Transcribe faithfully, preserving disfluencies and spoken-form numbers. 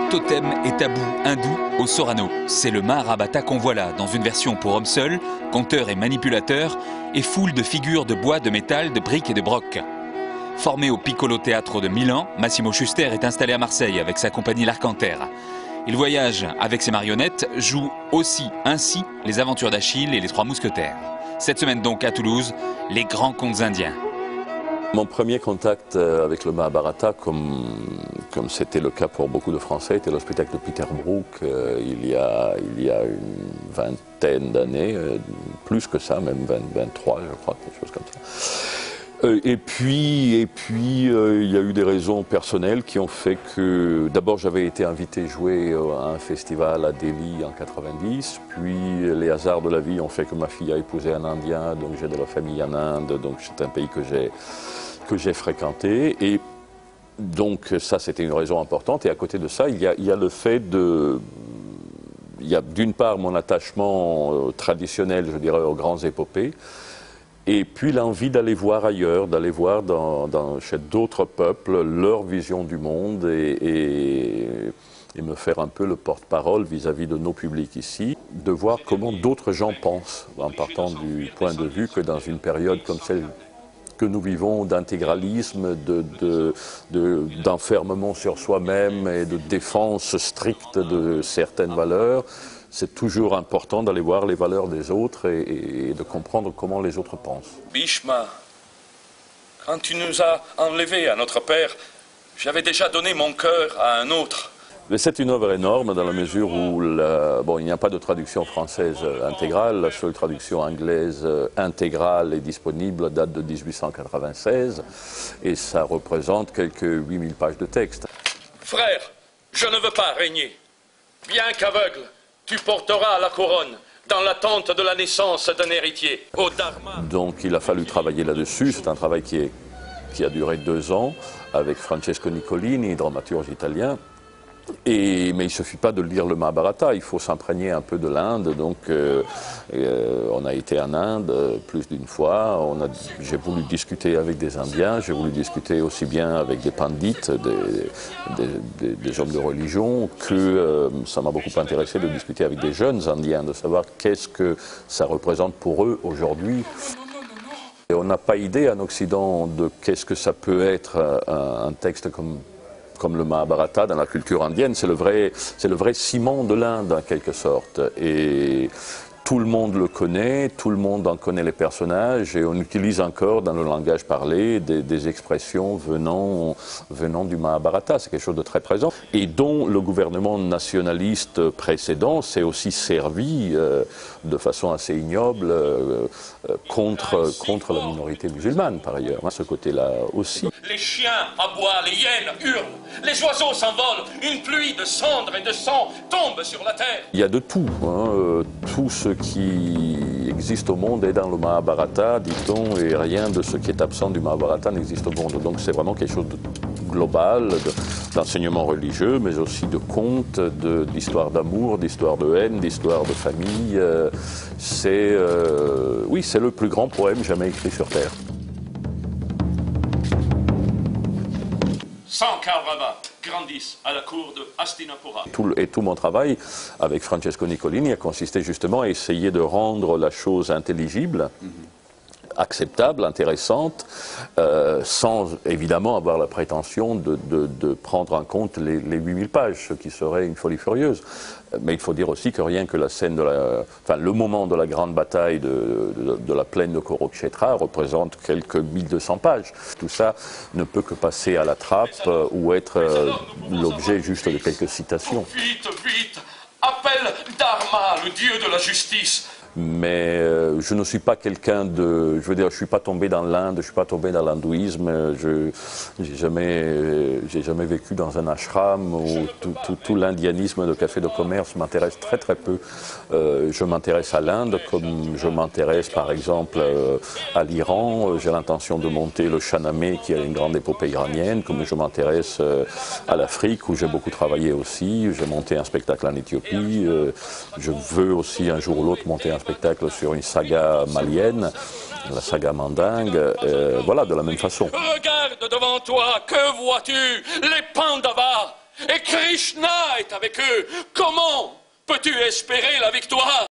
totem et tabou hindou au Sorano. C'est le Mahabharata qu'on voit là, dans une version pour hommes seuls, conteur et manipulateur, et foule de figures de bois, de métal, de briques et de broc. Formé au Piccolo Teatro de Milan, Massimo Schuster est installé à Marseille avec sa compagnie l'Arcanter. Il voyage avec ses marionnettes, joue aussi ainsi les aventures d'Achille et les Trois Mousquetaires. Cette semaine donc à Toulouse, les grands contes indiens. Mon premier contact avec le Mahabharata, comme comme c'était le cas pour beaucoup de Français, était le spectacle de Peter Brook euh, il, y a, il y a une vingtaine d'années, euh, plus que ça, même vingt, vingt-trois je crois, quelque chose comme ça. Euh, et puis, et puis euh, il y a eu des raisons personnelles qui ont fait que, d'abord j'avais été invité jouer à un festival à Delhi en quatre-vingt-dix, puis les hasards de la vie ont fait que ma fille a épousé un Indien, donc j'ai de la famille en Inde, donc c'est un pays que j'ai que j'ai fréquenté, et donc ça c'était une raison importante. Et à côté de ça, il y a, il y a le fait de... Il y a d'une part mon attachement euh, traditionnel, je dirais, aux grandes épopées, et puis l'envie d'aller voir ailleurs, d'aller voir dans, dans, chez d'autres peuples leur vision du monde et, et, et me faire un peu le porte-parole vis-à-vis de nos publics ici, de voir comment d'autres gens pensent, en partant du point de vue que dans une période comme celle que nous vivons, d'intégralisme, de, de, de, d'enfermement sur soi-même et de défense stricte de certaines valeurs, c'est toujours important d'aller voir les valeurs des autres et, et de comprendre comment les autres pensent. Bhishma, quand tu nous as enlevés à notre père, j'avais déjà donné mon cœur à un autre. C'est une œuvre énorme dans la mesure où la, bon, il n'y a pas de traduction française intégrale, la seule traduction anglaise intégrale est disponible, date de dix-huit cent quatre-vingt-seize, et ça représente quelques huit mille pages de texte. Frère, je ne veux pas régner. Bien qu'aveugle, tu porteras la couronne dans l'attente de la naissance d'un héritier, au Dharma. Donc il a fallu travailler là-dessus, c'est un travail qui, est, qui a duré deux ans, avec Francesco Nicolini, dramaturge italien. Et, mais il ne suffit pas de lire le Mahabharata, il faut s'imprégner un peu de l'Inde. Donc euh, euh, on a été en Inde euh, plus d'une fois, on a, j'ai voulu discuter avec des Indiens, j'ai voulu discuter aussi bien avec des pandits, des, des, des, des hommes de religion, que euh, ça m'a beaucoup intéressé de discuter avec des jeunes Indiens, de savoir qu'est-ce que ça représente pour eux aujourd'hui. Et on n'a pas idée en Occident de qu'est-ce que ça peut être un, un texte comme comme le Mahabharata dans la culture indienne, c'est le vrai, c'est le vrai ciment de l'Inde en quelque sorte. Et tout le monde le connaît, tout le monde en connaît les personnages, et on utilise encore dans le langage parlé des, des expressions venant, venant du Mahabharata. C'est quelque chose de très présent, et dont le gouvernement nationaliste précédent s'est aussi servi euh, de façon assez ignoble euh, contre, contre la minorité musulmane, par ailleurs, à ce côté-là aussi. Les chiens aboient, les hyènes hurlent, les oiseaux s'envolent, une pluie de cendres et de sang tombe sur la terre. Il y a de tout, hein, euh, tout ce qui existe au monde est dans le Mahabharata, dit-on, et rien de ce qui est absent du Mahabharata n'existe au monde. Donc c'est vraiment quelque chose de global, d'enseignement religieux, mais aussi de contes, d'histoire d'amour, d'histoire de haine, d'histoire de famille. Euh, c'est, euh, oui, c'est le plus grand poème jamais écrit sur Terre. cent Kaurava grandissent à la cour de Hastinapura. Tout, et tout mon travail avec Francesco Nicolini a consisté justement à essayer de rendre la chose intelligible, mm-hmm. acceptable, intéressante, euh, sans évidemment avoir la prétention de, de, de prendre en compte les, les huit mille pages, ce qui serait une folie furieuse. Mais il faut dire aussi que rien que la scène de la, enfin, le moment de la grande bataille de, de, de la plaine de Kurukshetra représente quelques mille deux cents pages. Tout ça ne peut que passer à la trappe euh, ou être euh, l'objet juste de quelques citations. Vite, vite, appelle Dharma, le dieu de la justice. Mais euh, je ne suis pas quelqu'un de... Je veux dire, je ne suis pas tombé dans l'Inde, je ne suis pas tombé dans l'hindouisme, je n'ai jamais, euh, j'ai jamais vécu dans un ashram où tout, tout, tout l'indianisme de café de commerce m'intéresse très très peu. Euh, je m'intéresse à l'Inde comme je m'intéresse par exemple euh, à l'Iran. J'ai l'intention de monter le Shahnameh qui est une grande épopée iranienne, comme je m'intéresse euh, à l'Afrique où j'ai beaucoup travaillé aussi. J'ai monté un spectacle en Éthiopie. Euh, je veux aussi un jour ou l'autre monter un spectacle sur une saga malienne, la saga Mandingue, euh, voilà, de la même façon. Regarde devant toi, que vois-tu? Les Pandavas. Et que Krishna est avec eux. Comment peux-tu espérer la victoire?